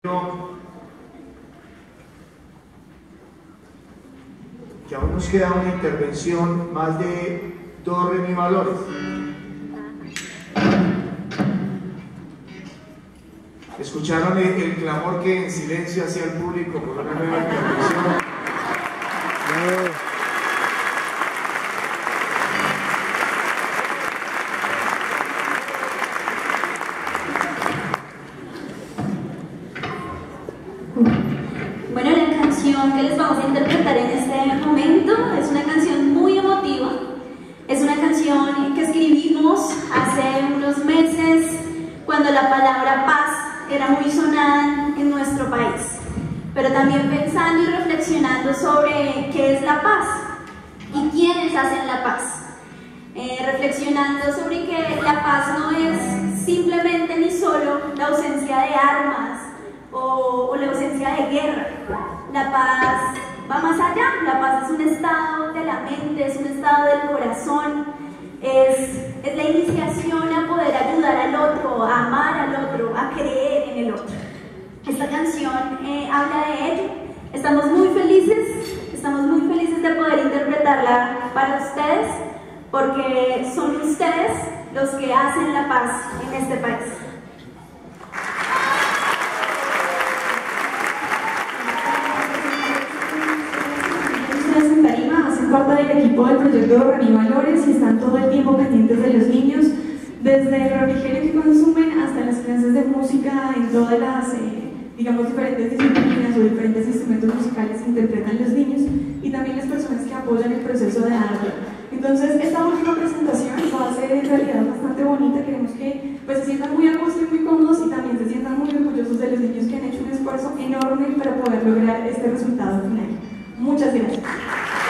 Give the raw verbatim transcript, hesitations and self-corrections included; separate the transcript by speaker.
Speaker 1: Que aún nos queda una intervención más de do, re, mi, valores. ¿Escucharon el, el clamor que en silencio hacía el público por una nueva intervención? No.
Speaker 2: Bueno, la canción que les vamos a interpretar en este momento es una canción muy emotiva. Es una canción que escribimos hace unos meses cuando la palabra paz era muy sonada en nuestro país, pero también pensando y reflexionando sobre qué es la paz y quiénes hacen la paz. Eh, reflexionando sobre que la paz no es simplemente ni solo la ausencia de armas o, o la ausencia de guerra. La paz va más allá. La paz es un estado de la mente, es un estado del corazón, es, es la iniciación a poder ayudar al otro, a amar al otro, a creer en el otro. Esta canción eh, habla de ello. Estamos muy felices, estamos muy felices de poder interpretarla para ustedes, porque son ustedes los que hacen la paz en este país.
Speaker 3: En Tarima hacen parte del equipo del proyecto de Re, mi, valores y están todo el tiempo pendientes de los niños, desde el refrigerio que consumen hasta las clases de música en todas las, eh, digamos, diferentes disciplinas o diferentes instrumentos musicales que interpretan los niños, y también las personas que apoyan el proceso de arte. Entonces, esta última presentación va a ser en realidad bastante bonita. Queremos que pues, se sientan muy a gusto y muy cómodos, y también se sientan muy orgullosos de los niños que han hecho un esfuerzo enorme para poder lograr este resultado final. Muchas gracias.